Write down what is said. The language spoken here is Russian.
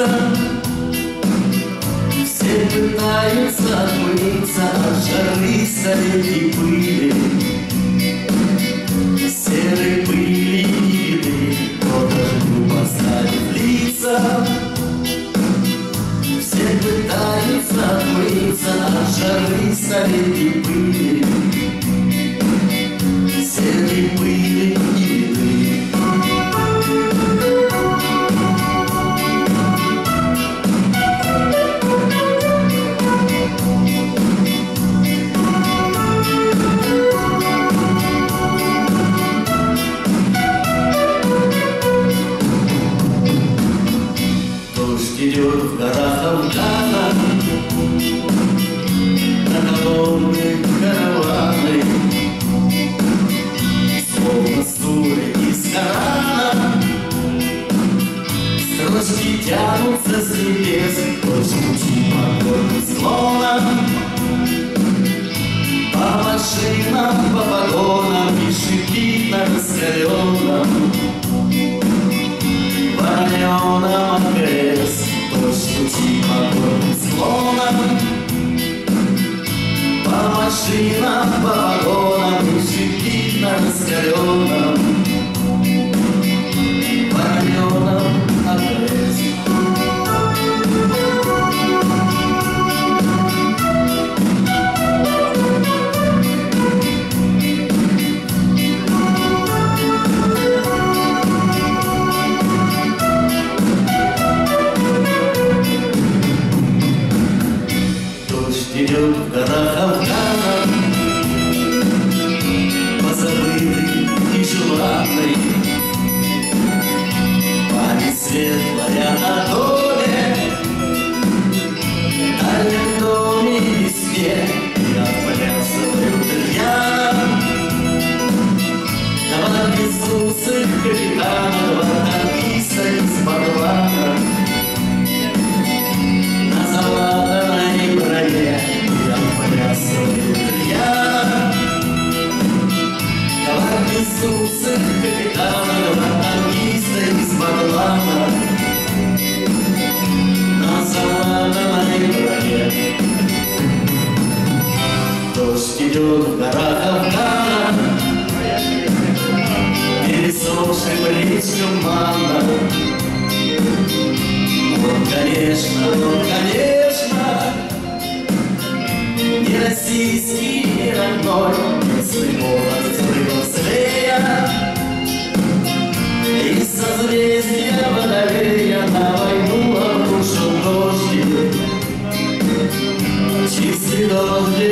лица. Все пытаются отмыться от жары столетней пыли, серой пыли и еды, но дождю поставив лица. Все пытаются отмыться от жары столетней пыли, серой пыли и еды. Идет в горах Афгана, на колонны караваны, словно суры из Корана. Строчки тянутся с небес, прочь пути по горным склонам, по машинам, по вагонам и шипит на раскаленном вороненом окрес. Пути по горным склонам, по машинам, по вагонам и шипит на раскаленном вороненом окресе. Идет в горах Афгана, позабытый и желанный, память светлая о доме, дальнем доме и весне, и отплясывают рьяно два безусых капитана, два танкиста из Баглана. На залатанной броне отплясывают рьяно два безусых капитана, два танкиста из Баглана. На залатанной броне дождь идет в горах Афгана, пересохшим речкам манна. Вот, конечно, не российский, не родной, если город взрывослея, из созвездия Водолея на войну обрушил дождь, чистый дождь.